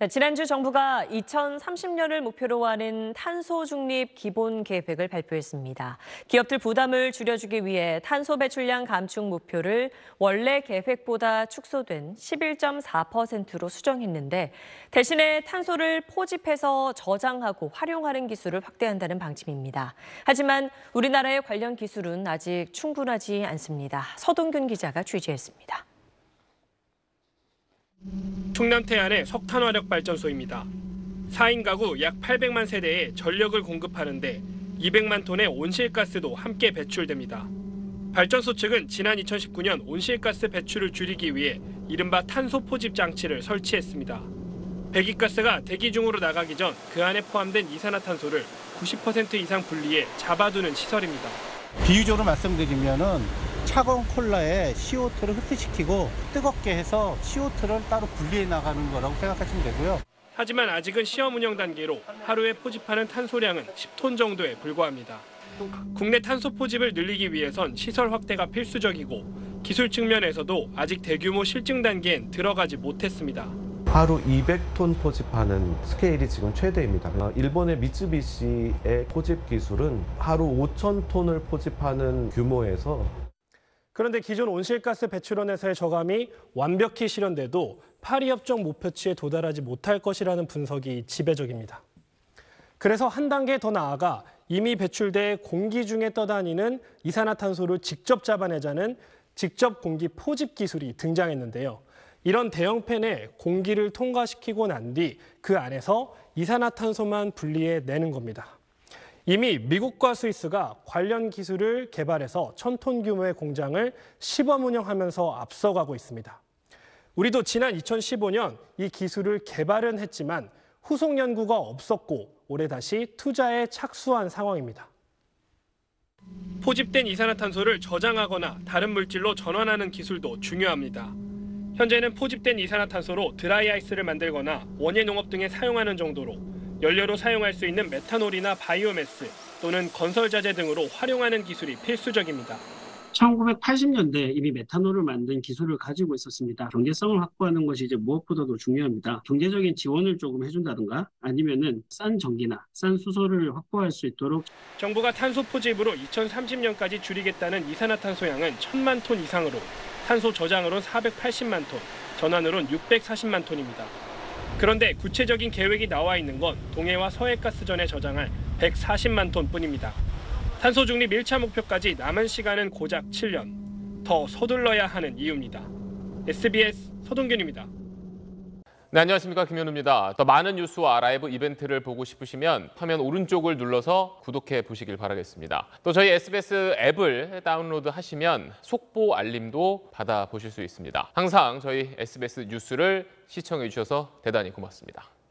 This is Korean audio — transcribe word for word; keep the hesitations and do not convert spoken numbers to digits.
지난주 정부가 이천삼십 년을 목표로 하는 탄소 중립 기본 계획을 발표했습니다. 기업들 부담을 줄여주기 위해 탄소 배출량 감축 목표를 원래 계획보다 축소된 십일 점 사 퍼센트로 수정했는데 대신에 탄소를 포집해서 저장하고 활용하는 기술을 확대한다는 방침입니다. 하지만 우리나라의 관련 기술은 아직 충분하지 않습니다. 서동균 기자가 취재했습니다. 충남 태안의 석탄화력발전소입니다. 사 인 가구 약 팔백만 세대에 전력을 공급하는데 이백만 톤의 온실가스도 함께 배출됩니다. 발전소 측은 지난 이천십구 년 온실가스 배출을 줄이기 위해 이른바 탄소 포집 장치를 설치했습니다. 배기가스가 대기 중으로 나가기 전 그 안에 포함된 이산화탄소를 구십 퍼센트 이상 분리해 잡아두는 시설입니다. 비유적으로 말씀드리면은 차가운 콜라에 씨오투를 흡수시키고 뜨겁게 해서 씨오투를 따로 분리해 나가는 거라고 생각하시면 되고요. 하지만 아직은 시험 운영 단계로 하루에 포집하는 탄소량은 십 톤 정도에 불과합니다. 국내 탄소 포집을 늘리기 위해선 시설 확대가 필수적이고 기술 측면에서도 아직 대규모 실증 단계엔 들어가지 못했습니다. 하루 이백 톤 포집하는 스케일이 지금 최대입니다. 일본의 미쯔비시의 포집 기술은 하루 오천 톤을 포집하는 규모에서 그런데 기존 온실가스 배출원에서의 저감이 완벽히 실현돼도 파리 협정 목표치에 도달하지 못할 것이라는 분석이 지배적입니다. 그래서 한 단계 더 나아가 이미 배출돼 공기 중에 떠다니는 이산화탄소를 직접 잡아내자는 직접 공기 포집 기술이 등장했는데요. 이런 대형팬에 공기를 통과시키고 난 뒤 그 안에서 이산화탄소만 분리해내는 겁니다. 이미 미국과 스위스가 관련 기술을 개발해서 천 톤 규모의 공장을 시범 운영하면서 앞서가고 있습니다. 우리도 지난 이천십오 년 이 기술을 개발은 했지만 후속 연구가 없었고 올해 다시 투자에 착수한 상황입니다. 포집된 이산화탄소를 저장하거나 다른 물질로 전환하는 기술도 중요합니다. 현재는 포집된 이산화탄소로 드라이아이스를 만들거나 원예 농업 등에 사용하는 정도로 연료로 사용할 수 있는 메탄올이나 바이오매스 또는 건설자재 등으로 활용하는 기술이 필수적입니다. 천구백팔십 년대에 이미 메탄올을 만든 기술을 가지고 있었습니다. 경제성을 확보하는 것이 이제 무엇보다도 중요합니다. 경제적인 지원을 조금 해준다든가 아니면은 싼 전기나 싼 수소를 확보할 수 있도록. 정부가 탄소 포집으로 이천삼십 년까지 줄이겠다는 이산화탄소량은 천만 톤 이상으로 탄소 저장으론 사백팔십만 톤, 전환으론 육백사십만 톤입니다. 그런데 구체적인 계획이 나와 있는 건 동해와 서해가스전에 저장할 백사십만 톤뿐입니다. 탄소 중립 일 차 목표까지 남은 시간은 고작 칠 년. 더 서둘러야 하는 이유입니다. 에스비에스 서동균입니다. 네, 안녕하십니까. 김현우입니다. 더 많은 뉴스와 라이브 이벤트를 보고 싶으시면 화면 오른쪽을 눌러서 구독해 보시길 바라겠습니다. 또 저희 에스비에스 앱을 다운로드 하시면 속보 알림도 받아보실 수 있습니다. 항상 저희 에스비에스 뉴스를 시청해 주셔서 대단히 고맙습니다.